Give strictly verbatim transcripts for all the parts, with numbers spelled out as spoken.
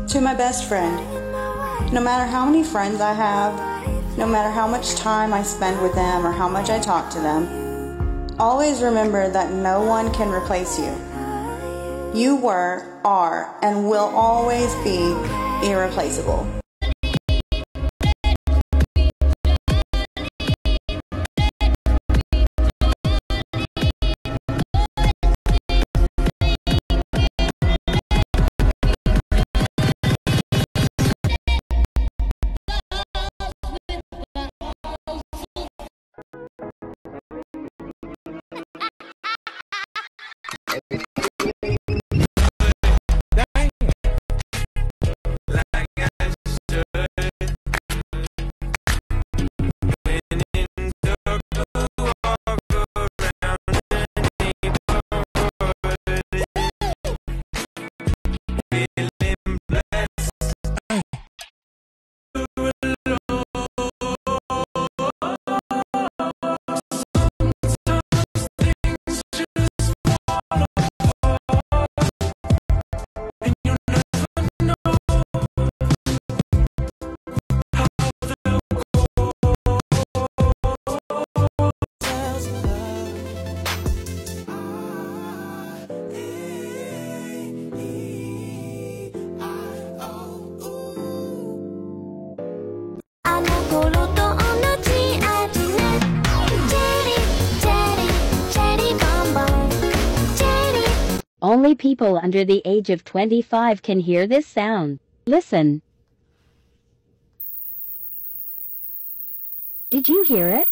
To my best friend, no matter how many friends I have, no matter how much time I spend with them or how much I talk to them, always remember that no one can replace you. You were, are, and will always be irreplaceable. Only people under the age of twenty-five can hear this sound. Listen. Did you hear it?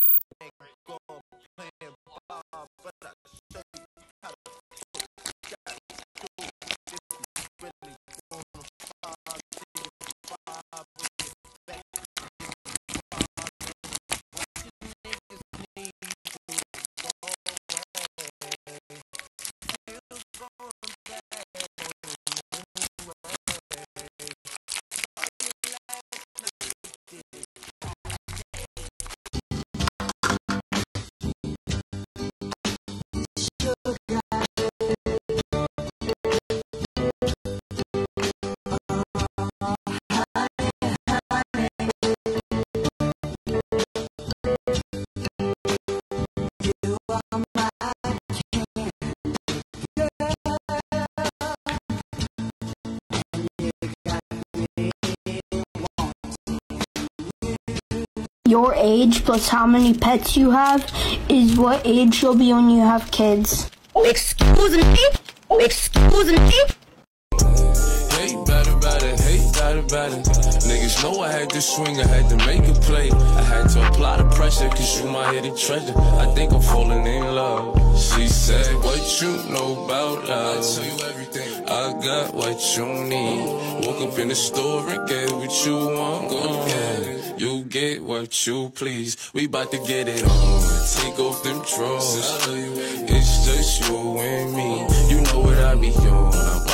Your age plus how many pets you have is what age you'll be when you have kids. Excuse me? Excuse me? Hate better, better, hate better, better. Niggas know I had to swing, I had to make a play. I had to apply the pressure, cause you my hidden treasure. I think I'm falling in love. She said, what you know about love? I tell you everything. I got what you need. Woke up in the store and get what you want. Go ahead. You get what you please. We bout to get it on. Take off them drawers. It's just you and me. You know what I be on.